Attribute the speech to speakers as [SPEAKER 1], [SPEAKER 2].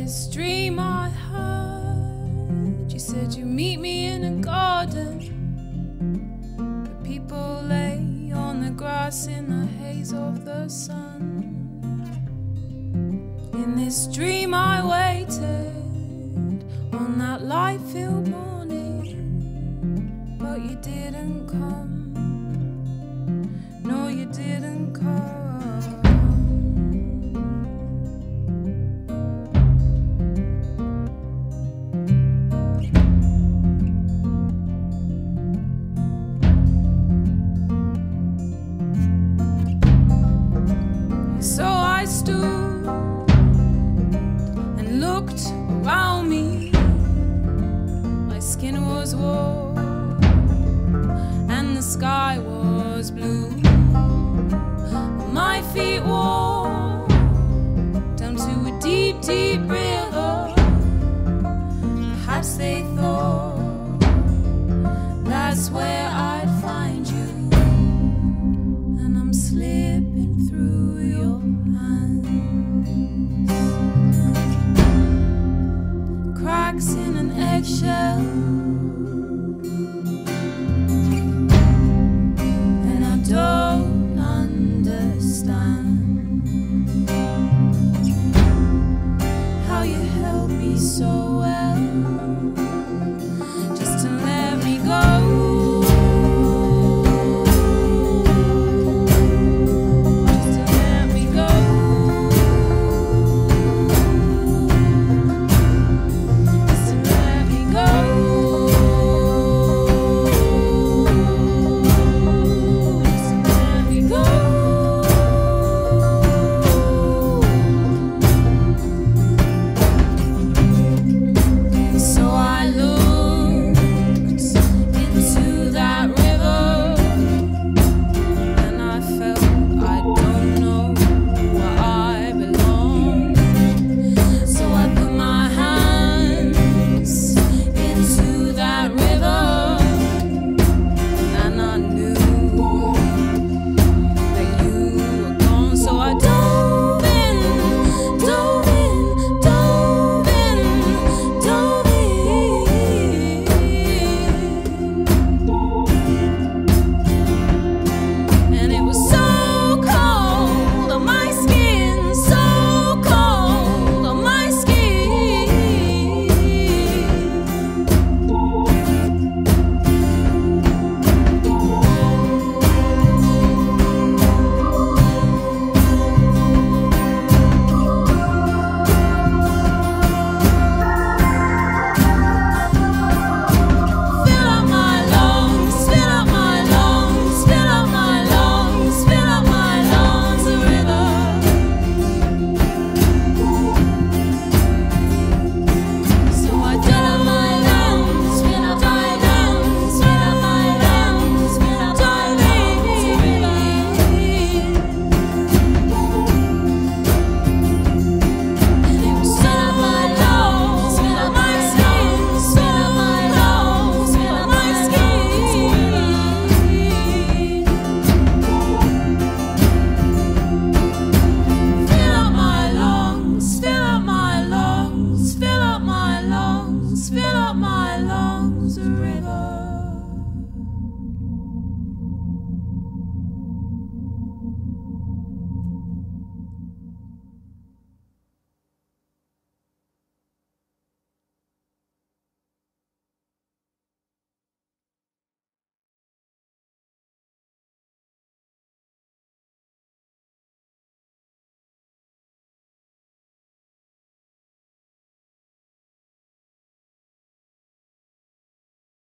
[SPEAKER 1] this dream I heard, you said you'd meet me in a garden, but people lay on the grass in the haze of the sun. In this dream I waited on that light-filled morning, but you didn't come. No, you didn't come. So I stood and looked around me. My skin was warm and the sky was blue. My feet walked down to a deep, deep river. Perhaps they thought that's where I'd find you. And I'm slipping through your hands, cracks in an eggshell, and I don't understand.